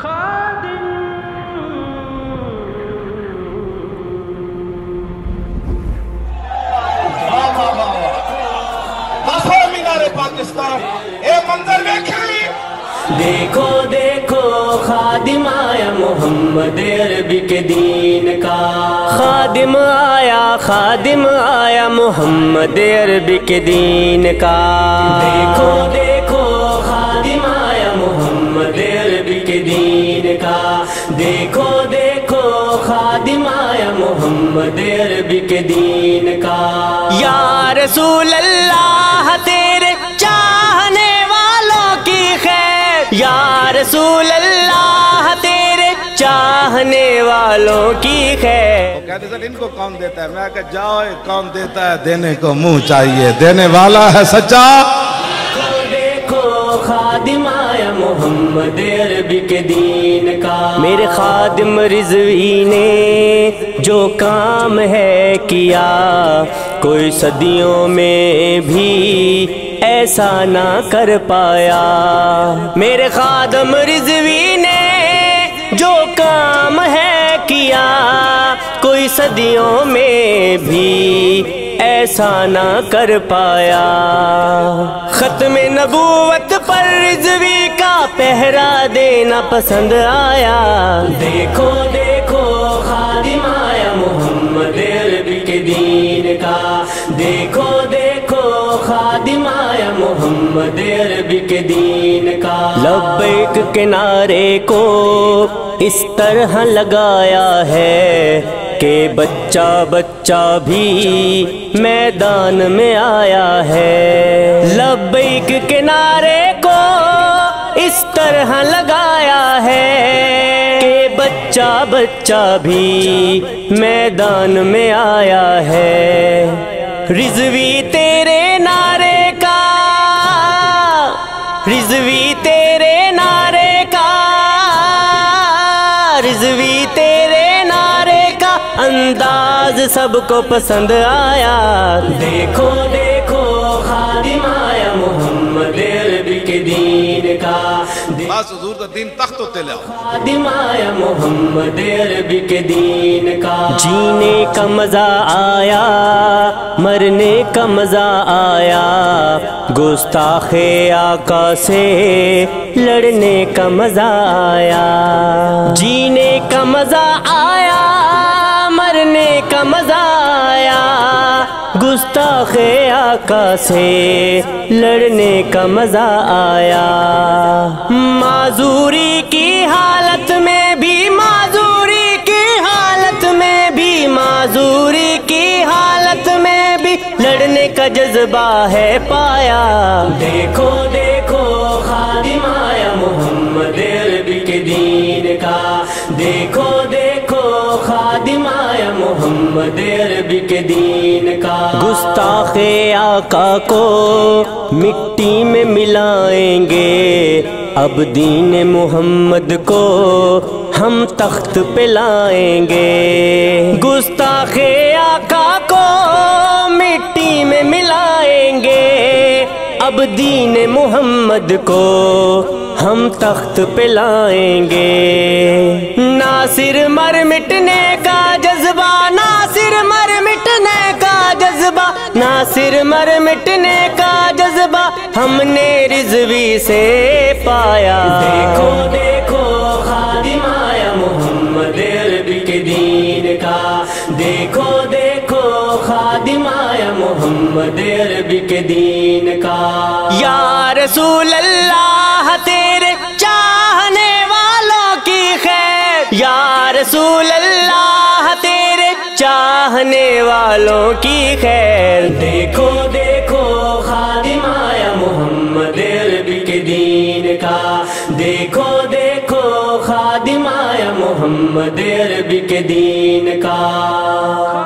خادم مینار پاکستان اے منظر دیکھیں دیکھو دیکھو خادم آیا محمد عربی کے دین کا خادم آیا محمد عربی کے دین کا دیکھو دیکھو خادم آیا محمد عربی کے دین کا دیکھو دیکھو خادم آیا محمد عربی کے دین کا یا رسول اللہ تیرے چاہنے والوں کی خیر یا رسول اللہ تیرے چاہنے والوں کی خیر کہتے سر ان کو کون دیتا ہے میں کہا جاؤ کون دیتا ہے دینے کو منہ چاہیے دینے والا ہے سچا دیکھو خادم آیا محمد عربی کے دین کا میرے خادم رضوی نے جو کام ہے کیا کوئی صدیوں میں بھی ایسا نہ کر پایا میرے خادم رضوی نے جو کام ہے کیا کوئی صدیوں میں بھی ایسا نہ کر پایا ختم نبوت پر رضوی کا پہرا دینا پسند آیا دیکھو دیکھو خادم آیا محمد عربی کے دین کا دیکھو دیکھو خادم آیا محمد عربی کے دین کا لبیک کے نعرے کو اس طرح لگایا ہے کہ بچہ بچہ بھی میدان میں آیا ہے لبیک کے نعرے کو اس طرح لگایا ہے کہ بچہ بچہ بھی میدان میں آیا ہے رضوی تیرے نعرے کا رضوی تیرے نعرے کا رضوی تیرے نعرے کا انداز سب کو پسند آیا دیکھو دیکھو خادم آیا محمد عربی کے دین کا بس حضور کا دین تخت ہوتے لے خادم آیا محمد عربی کے دین کا جینے کا مزہ آیا مرنے کا مزہ آیا گستاخ آقا سے لڑنے کا مزہ آیا جینے کا مزہ آیا مرنے کا مزہ آیا گستاخ آقا سے لڑنے کا مزہ آیا معذوری کی حالت میں بھی معذوری کی حالت میں بھی معذوری کی حالت میں بھی لڑنے کا جذبہ ہے پایا دیکھو دیکھو خادم آیا محمد عربی کے دین کا دیکھو دیکھو خادم آیا محمد عربی کے دین کا گستاخ آقا کو مٹی میں ملائیں گے اب دین محمد کو ہم تخت پہ لائیں گے گستاخ آقا کو مٹی میں ملائیں گے اب دین محمد کو ہم تخت پہ لائیں گے ناصر مر مٹنے کا جذبہ ناصر مر مٹنے کا جذبہ ناصر مر مٹنے کا جذبہ ہم نے رضوی سے پایا دیکھو دیکھو خادم آیا محمد عربی کے دین کا دیکھو دیکھو خادم آیا محمد عربی کے دین کا یا رسول اللہ تیرے چاہنے والوں کی خیر یا رسول اللہ تیرے چاہنے والوں کی خیر دیکھو دیکھو خادم آیا محمد عربی کے دین کا دیکھو دیکھو خادم آیا محمد عربی کے دین کا